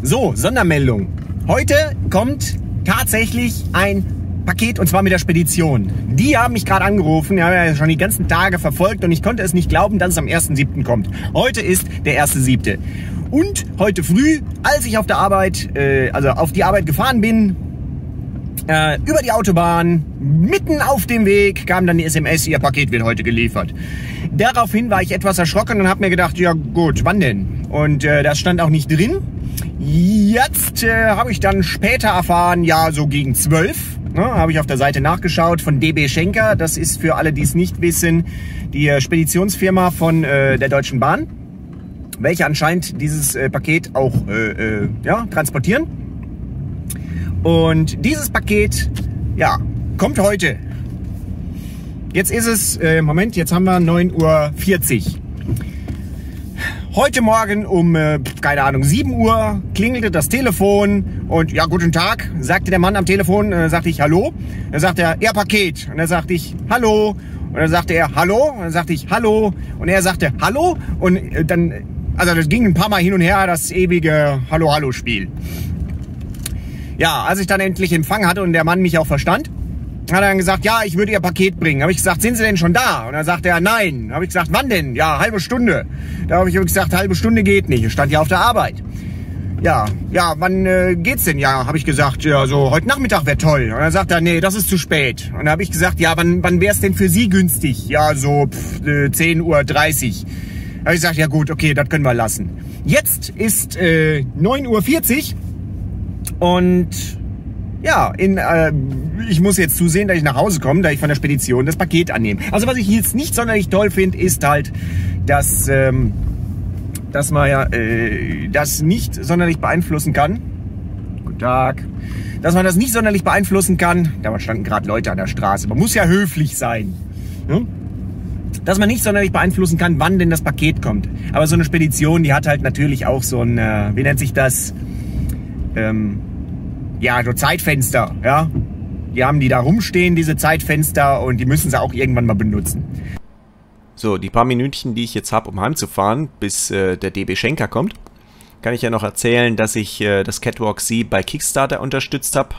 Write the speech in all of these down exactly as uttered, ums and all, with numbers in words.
So, Sondermeldung. Heute kommt tatsächlich ein Paket, und zwar mit der Spedition. Die haben mich gerade angerufen, die haben ja schon die ganzen Tage verfolgt und ich konnte es nicht glauben, dass es am ersten siebten kommt. Heute ist der erste siebte Und heute früh, als ich auf der Arbeit, äh, also auf die Arbeit gefahren bin, äh, über die Autobahn, mitten auf dem Weg, kam dann die S M S, Ihr Paket wird heute geliefert. Daraufhin war ich etwas erschrocken und habe mir gedacht, ja gut, wann denn? Und äh, das stand auch nicht drin. Jetzt äh, habe ich dann später erfahren, ja so gegen zwölf. Ne, habe ich auf der Seite nachgeschaut von D B Schenker. Das ist für alle, die es nicht wissen, die äh, Speditionsfirma von äh, der Deutschen Bahn, welche anscheinend dieses äh, Paket auch äh, äh, ja, transportieren. Und dieses Paket, ja, kommt heute. Jetzt ist es, äh, Moment, jetzt haben wir neun Uhr vierzig. Heute Morgen um, äh, keine Ahnung, sieben Uhr klingelte das Telefon und ja, guten Tag, sagte der Mann am Telefon, äh, sagte ich Hallo. Dann sagte er, ja, Paket. Und dann sagte ich Hallo. Und dann sagte er Hallo. Und dann sagte ich Hallo. Und er sagte Hallo. Und äh, dann, also das ging ein paar Mal hin und her, das ewige Hallo-Hallo-Spiel. Ja, als ich dann endlich Empfang hatte und der Mann mich auch verstand, hat er dann gesagt, ja, ich würde Ihr Paket bringen. Habe ich gesagt, sind Sie denn schon da? Und dann sagte er, nein. Habe ich gesagt, wann denn? Ja, halbe Stunde. Da habe ich gesagt, halbe Stunde geht nicht. Ich stand ja auf der Arbeit. Ja, ja, wann äh, geht's denn? Ja, habe ich gesagt, ja, so heute Nachmittag wäre toll. Und dann sagt er, nee, das ist zu spät. Und dann habe ich gesagt, ja, wann, wann wäre es denn für Sie günstig? Ja, so pff, äh, zehn Uhr dreißig. Da habe ich gesagt, ja gut, okay, das können wir lassen. Jetzt ist äh, neun Uhr vierzig und ja, in, äh, ich muss jetzt zusehen, dass ich nach Hause komme, da ich von der Spedition das Paket annehme. Also was ich jetzt nicht sonderlich toll finde, ist halt, dass, ähm, dass man ja äh, das nicht sonderlich beeinflussen kann. Guten Tag. Dass man das nicht sonderlich beeinflussen kann. Da standen gerade Leute an der Straße. Man muss ja höflich sein. Ne? Dass man nicht sonderlich beeinflussen kann, wann denn das Paket kommt. Aber so eine Spedition, die hat halt natürlich auch so ein, äh, wie nennt sich das? Ähm, Ja, so Zeitfenster, ja. Die haben die da rumstehen, diese Zeitfenster, und die müssen sie auch irgendwann mal benutzen. So, die paar Minütchen, die ich jetzt habe, um heimzufahren, bis äh, der D B Schenker kommt, kann ich ja noch erzählen, dass ich äh, das Catwalk Sie bei Kickstarter unterstützt habe.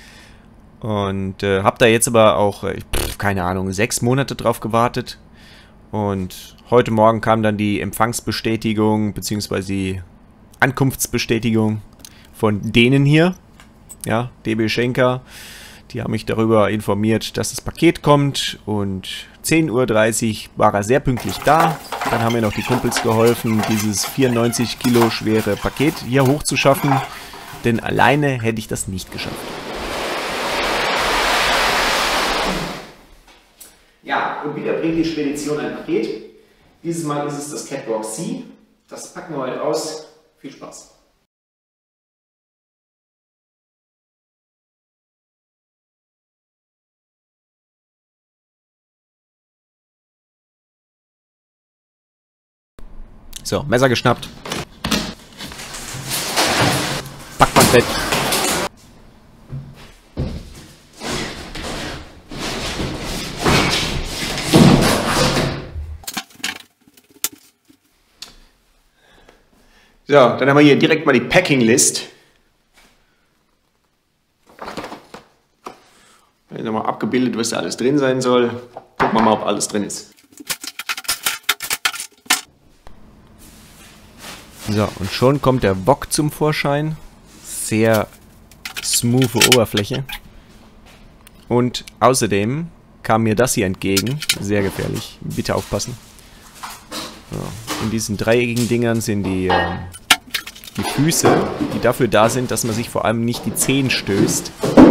Und äh, habe da jetzt aber auch, äh, pff, keine Ahnung, sechs Monate drauf gewartet. Und heute Morgen kam dann die Empfangsbestätigung, beziehungsweise die Ankunftsbestätigung von denen hier. Ja, D B Schenker, die haben mich darüber informiert, dass das Paket kommt, und zehn Uhr dreißig war er sehr pünktlich da. Dann haben mir noch die Kumpels geholfen, dieses vierundneunzig Kilo schwere Paket hier hochzuschaffen, denn alleine hätte ich das nicht geschafft. Ja, und wieder bringt die Spedition ein Paket. Dieses Mal ist es das Catwalk Sie. Das packen wir heute aus. Viel Spaß. So, Messer geschnappt. Backbandbett. So, dann haben wir hier direkt mal die Packing List. Hier nochmal abgebildet, was da alles drin sein soll. Gucken wir mal, ob alles drin ist. So, und schon kommt der Bock zum Vorschein. Sehr smoothe Oberfläche. Und außerdem kam mir das hier entgegen. Sehr gefährlich. Bitte aufpassen. So, in diesen dreieckigen Dingern sind die, äh, die Füße, die dafür da sind, dass man sich vor allem nicht die Zehen stößt.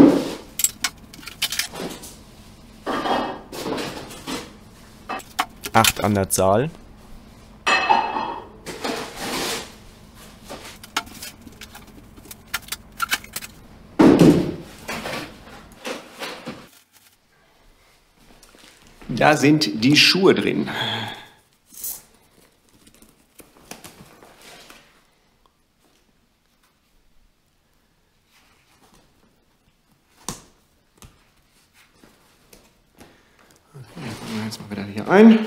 Acht an der Zahl. Da sind die Schuhe drin. Jetzt mal wieder hier ein.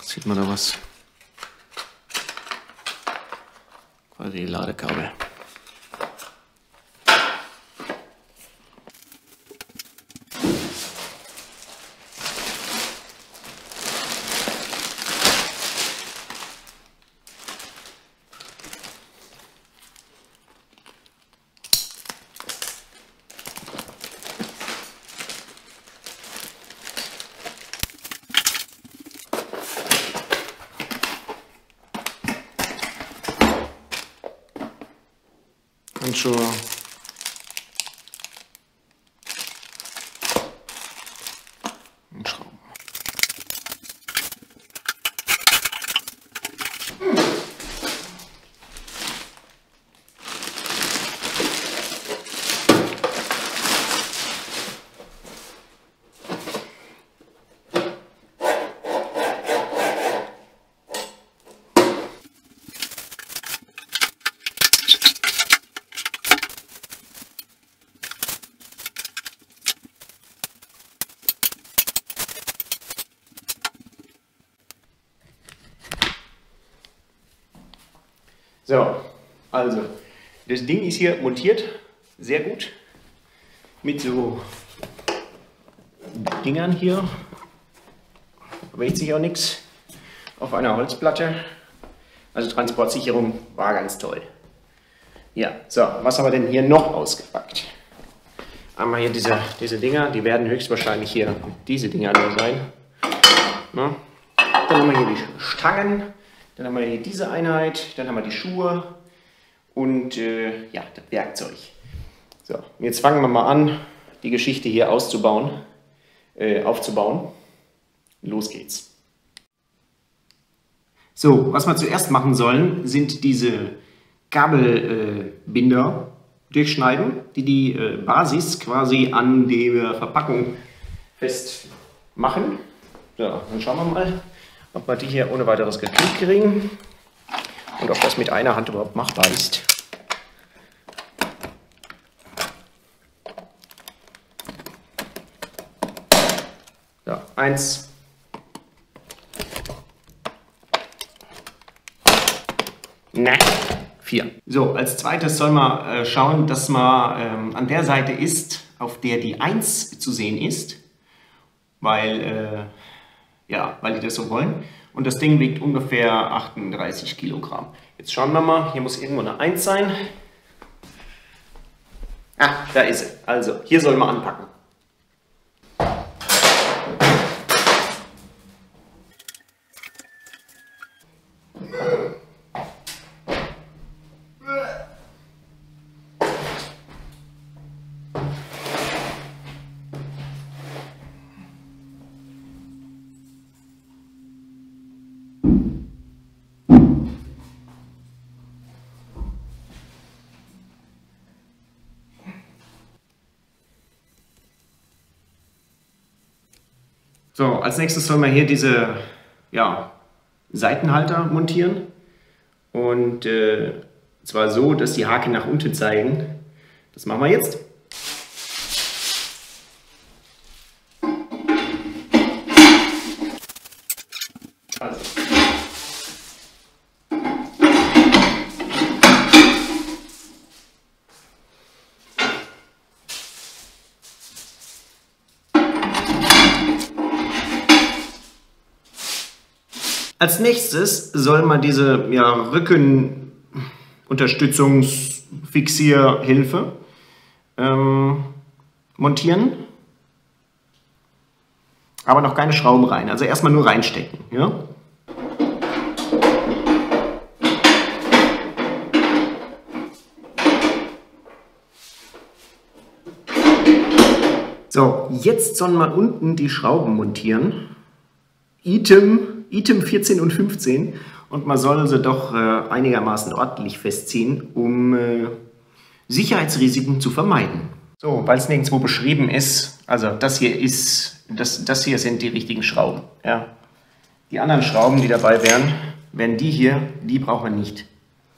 Sieht man da was? Quasi die Ladekabel. Handschuhe. Und Schrauben. So, also, das Ding ist hier montiert, sehr gut, mit so Dingern hier, bewegt sich auch nichts, auf einer Holzplatte, also Transportsicherung war ganz toll. Ja, so, was haben wir denn hier noch ausgepackt? Haben wir hier diese, diese Dinger, die werden höchstwahrscheinlich hier diese Dinger nur sein. Na? Dann haben wir hier die Stangen. Dann haben wir hier diese Einheit, dann haben wir die Schuhe und äh, ja, das Werkzeug. So, jetzt fangen wir mal an, die Geschichte hier auszubauen, äh, aufzubauen. Los geht's. So, was wir zuerst machen sollen, sind diese Kabelbinder äh, durchschneiden, die die äh, Basis quasi an der Verpackung festmachen. So, dann schauen wir mal, ob wir die hier ohne weiteres gekriegt kriegen und ob das mit einer Hand überhaupt machbar ist. So, eins. Na, vier. So, als zweites soll man äh, schauen, dass man ähm, an der Seite ist, auf der die eins zu sehen ist, weil äh, Ja, weil die das so wollen. Und das Ding wiegt ungefähr achtunddreißig Kilogramm. Jetzt schauen wir mal, hier muss irgendwo eine eins sein. Ah, da ist sie. Also, hier soll man anpacken. So, als nächstes sollen wir hier diese ja, Seitenhalter montieren. Und äh, zwar so, dass die Haken nach unten zeigen. Das machen wir jetzt. Also. Als nächstes soll man diese ja, Rückenunterstützungsfixierhilfe ähm, montieren, aber noch keine Schrauben rein, also erstmal nur reinstecken. Ja? So, jetzt soll man unten die Schrauben montieren. Item Item vierzehn und fünfzehn und man soll sie doch äh, einigermaßen ordentlich festziehen, um äh, Sicherheitsrisiken zu vermeiden. So, weil es nirgendwo beschrieben ist, also das hier ist, das, das hier sind die richtigen Schrauben. Ja. Die anderen Schrauben, die dabei wären, wären die hier, die brauchen wir nicht.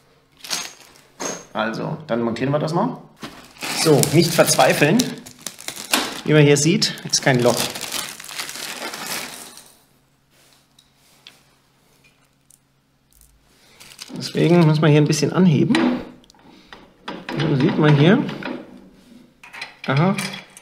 Also, dann montieren wir das mal. So, nicht verzweifeln. Wie man hier sieht, ist kein Loch. Deswegen muss man hier ein bisschen anheben. Dann sieht man hier. Aha.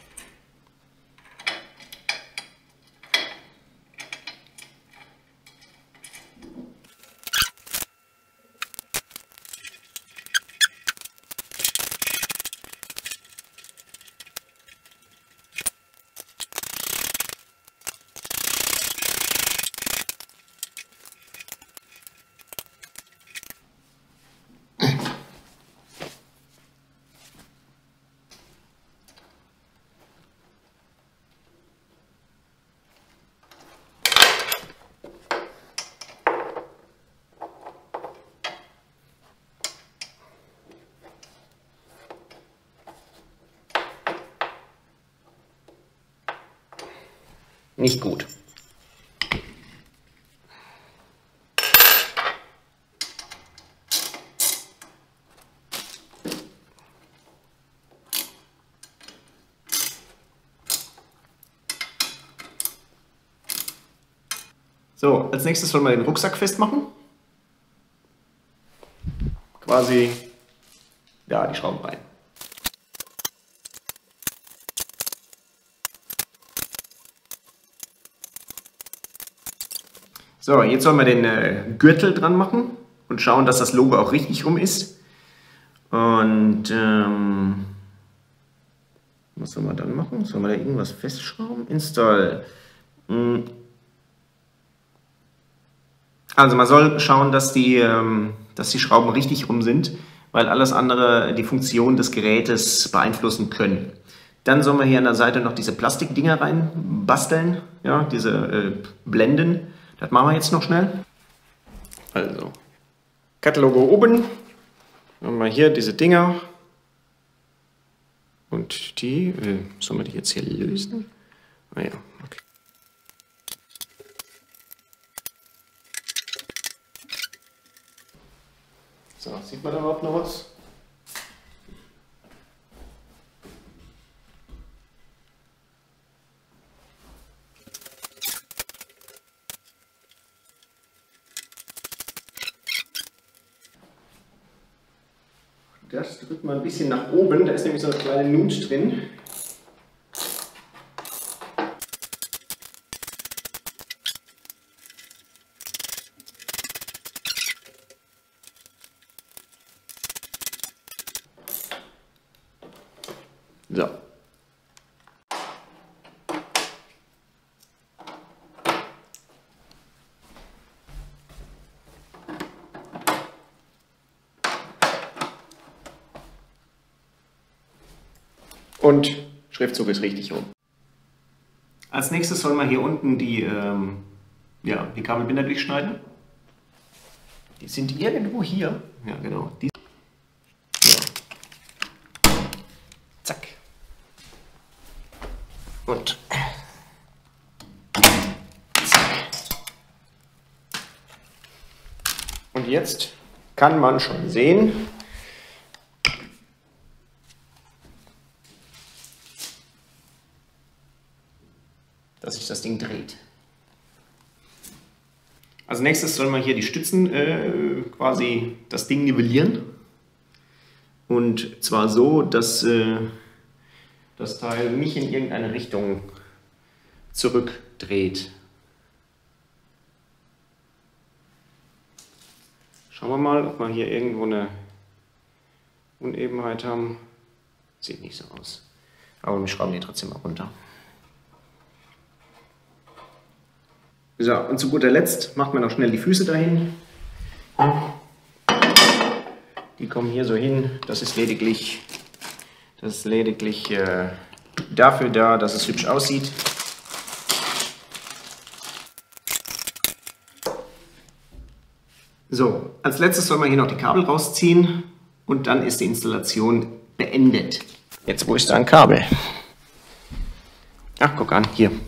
Nicht gut. So, als nächstes wollen wir den Rucksack festmachen. Quasi, ja, die Schrauben rein. So, jetzt sollen wir den äh, Gürtel dran machen und schauen, dass das Logo auch richtig rum ist. Und ähm, was soll man dann machen? Sollen wir da irgendwas festschrauben? Install. Hm. Also man soll schauen, dass die, ähm, dass die Schrauben richtig rum sind, weil alles andere die Funktion des Gerätes beeinflussen können. Dann sollen wir hier an der Seite noch diese Plastikdinger rein basteln, ja, diese äh, Blenden. Das machen wir jetzt noch schnell. Also, Katalogo oben. Dann haben wir hier diese Dinger. Und die, äh, sollen wir die jetzt hier lösen? Ah ja, okay. So, sieht man da überhaupt noch was? Das drückt man ein bisschen nach oben, da ist nämlich so eine kleine Nut drin. So. Und Schriftzug ist richtig rum. Als nächstes soll man hier unten die, ähm, ja, die Kabelbinder durchschneiden. Die sind irgendwo hier. Ja, genau. Die ja. Zack. Und zack. Und jetzt kann man schon sehen, dass sich das Ding dreht. Als nächstes soll man hier die Stützen äh, quasi das Ding nivellieren. Und zwar so, dass äh, das Teil nicht in irgendeine Richtung zurückdreht. Schauen wir mal, ob wir hier irgendwo eine Unebenheit haben. Sieht nicht so aus. Aber wir schrauben die trotzdem mal runter. So, und zu guter Letzt macht man noch schnell die Füße dahin. Die kommen hier so hin. Das ist lediglich, das ist lediglich äh, dafür da, dass es hübsch aussieht. So, als letztes soll man hier noch die Kabel rausziehen und dann ist die Installation beendet. Jetzt, wo ist da ein Kabel? Ach, guck an, hier.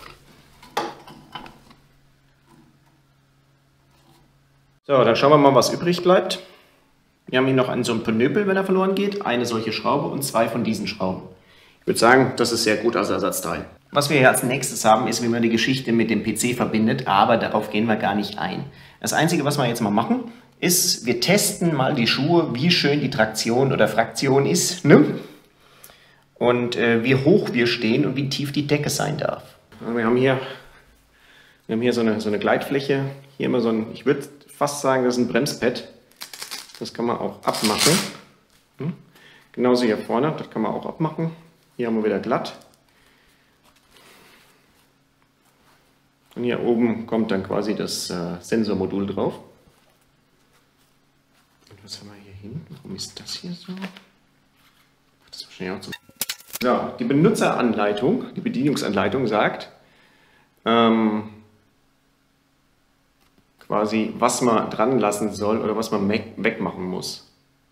So, dann schauen wir mal, was übrig bleibt. Wir haben hier noch einen so einen Pnöpel, wenn er verloren geht, eine solche Schraube und zwei von diesen Schrauben. Ich würde sagen, das ist sehr gut als Ersatzteil. Was wir hier als nächstes haben, ist, wie man die Geschichte mit dem P C verbindet, aber darauf gehen wir gar nicht ein. Das Einzige, was wir jetzt mal machen, ist, wir testen mal die Schuhe, wie schön die Traktion oder Fraktion ist, ne? Und äh, wie hoch wir stehen und wie tief die Decke sein darf. Wir haben hier, wir haben hier so, eine, so eine Gleitfläche, hier immer so ein, ich würde fast sagen, das ist ein Bremspad. Das kann man auch abmachen. Hm? Genauso hier vorne, das kann man auch abmachen. Hier haben wir wieder glatt. Und hier oben kommt dann quasi das äh, Sensormodul drauf. Und was haben wir hier hinten? Warum ist das hier so? Das ist wahrscheinlich auch so. So, die Benutzeranleitung, die Bedienungsanleitung sagt, ähm, quasi, was man dran lassen soll oder was man wegmachen muss.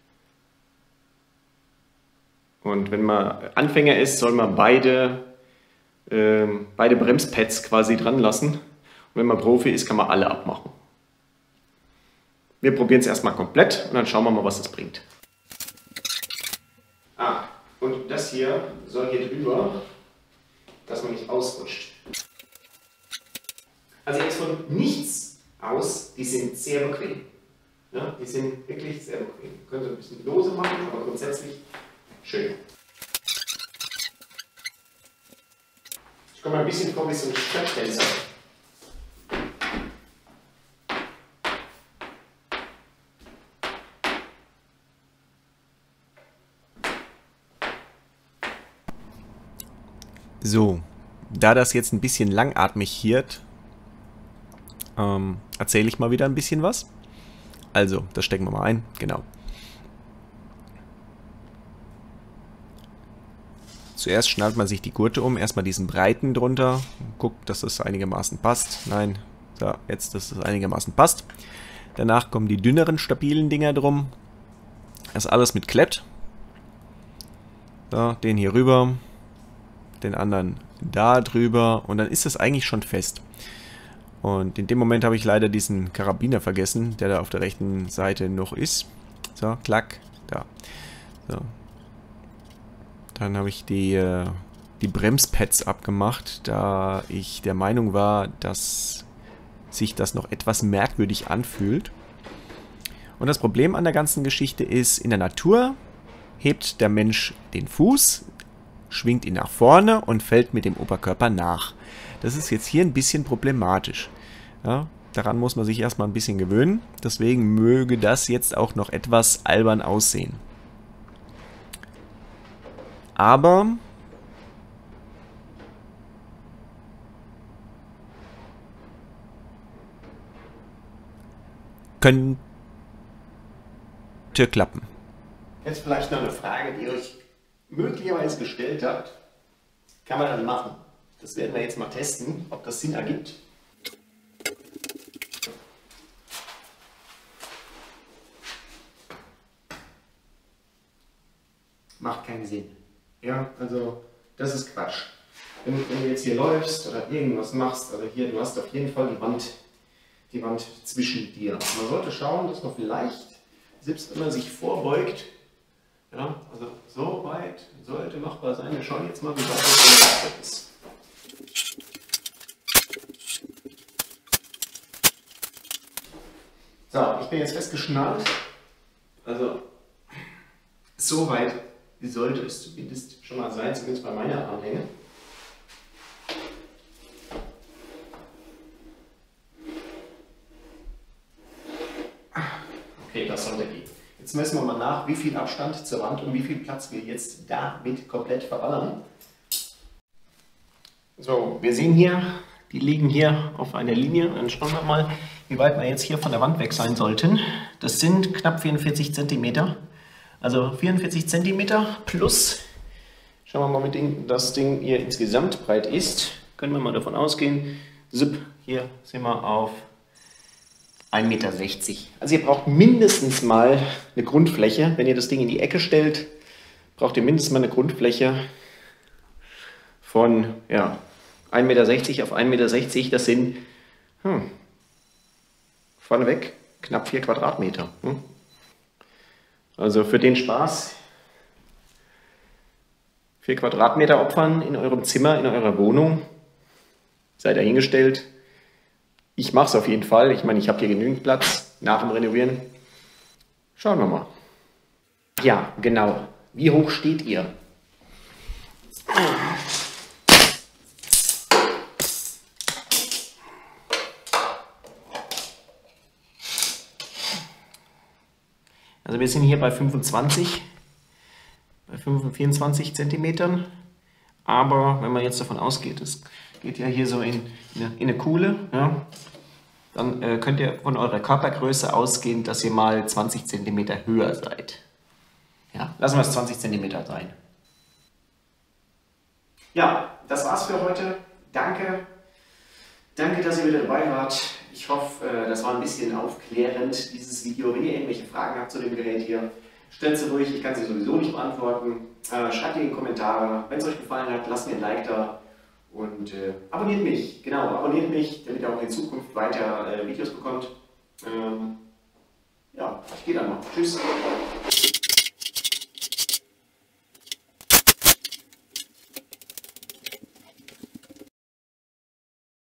Und wenn man Anfänger ist, soll man beide, äh, beide Bremspads quasi dran lassen. Und wenn man Profi ist, kann man alle abmachen. Wir probieren es erstmal komplett und dann schauen wir mal, was das bringt. Ah, und das hier soll hier drüber, dass man nicht ausrutscht. Also jetzt von nichts aus, die sind sehr bequem. Ja, die sind wirklich sehr bequem. Können Sie ein bisschen lose machen, aber grundsätzlich schön. Ich komme ein bisschen vor wie so ein Stadttänzer. So, da das jetzt ein bisschen langatmig wird, ähm, erzähle ich mal wieder ein bisschen was. Also, das stecken wir mal ein, genau. Zuerst schnallt man sich die Gurte um, erstmal diesen breiten drunter, guckt, dass das einigermaßen passt. Nein, so, jetzt, dass das einigermaßen passt. Danach kommen die dünneren, stabilen Dinger drum. Das alles mit Klett. So, den hier rüber, den anderen da drüber und dann ist das eigentlich schon fest. Und in dem Moment habe ich leider diesen Karabiner vergessen, der da auf der rechten Seite noch ist. So, klack, da. So. Dann habe ich die, äh, die Bremspads abgemacht, da ich der Meinung war, dass sich das noch etwas merkwürdig anfühlt. Und das Problem an der ganzen Geschichte ist, in der Natur hebt der Mensch den Fuß, schwingt ihn nach vorne und fällt mit dem Oberkörper nach. Das ist jetzt hier ein bisschen problematisch. Ja, daran muss man sich erstmal ein bisschen gewöhnen. Deswegen möge das jetzt auch noch etwas albern aussehen. Aber könnte klappen. Jetzt vielleicht noch eine Frage, die ihr euch möglicherweise gestellt habt. Kann man dann machen. Das werden wir jetzt mal testen, ob das Sinn ergibt. Macht keinen Sinn. Ja, also das ist Quatsch. Wenn, wenn du jetzt hier läufst oder irgendwas machst, also hier, du hast auf jeden Fall die Wand, die Wand zwischen dir. Man sollte schauen, dass man vielleicht, selbst wenn man sich vorbeugt, ja, also so weit sollte machbar sein. Wir schauen jetzt mal, wie weit das ist. So, ich bin jetzt festgeschnallt. Also so weit sollte es zumindest schon mal sein, zumindest bei meiner Armlänge. Okay, das sollte gehen. Jetzt messen wir mal nach, wie viel Abstand zur Wand und wie viel Platz wir jetzt damit komplett verballern. So, wir sehen hier, die liegen hier auf einer Linie. Dann schauen wir mal, wie weit wir jetzt hier von der Wand weg sein sollten. Das sind knapp vierundvierzig Zentimeter. Also vierundvierzig Zentimeter plus, schauen wir mal, mit dem das Ding hier insgesamt breit ist. Können wir mal davon ausgehen. Zip, hier sind wir auf ein Meter sechzig. Also ihr braucht mindestens mal eine Grundfläche. Wenn ihr das Ding in die Ecke stellt, braucht ihr mindestens mal eine Grundfläche von ja, ein Meter sechzig auf ein Meter sechzig. Das sind hm, vorneweg knapp vier Quadratmeter. Hm. Also für den Spaß, vier Quadratmeter opfern in eurem Zimmer, in eurer Wohnung, sei dahingestellt. Ich mache es auf jeden Fall. Ich meine, ich habe hier genügend Platz nach dem Renovieren. Schauen wir mal. Ja, genau. Wie hoch steht ihr? Also wir sind hier bei fünfundzwanzig, bei vierundzwanzig Zentimetern. Aber wenn man jetzt davon ausgeht, es geht ja hier so in, in, eine, in eine Kuhle, ja, dann äh, könnt ihr von eurer Körpergröße ausgehen, dass ihr mal zwanzig Zentimeter höher seid. Ja, lassen wir es zwanzig Zentimeter sein. Ja, das war's für heute. Danke. Danke, dass ihr wieder dabei wart. Ich hoffe, das war ein bisschen aufklärend, dieses Video. Wenn ihr irgendwelche Fragen habt zu dem Gerät hier, stellt sie ruhig. Ich kann sie sowieso nicht beantworten. Schreibt die in die Kommentare. Wenn es euch gefallen hat, lasst mir ein Like da. Und äh, abonniert mich. Genau, abonniert mich, damit ihr auch in Zukunft weiter äh, Videos bekommt. Ähm, ja, ich gehe dann noch. Tschüss.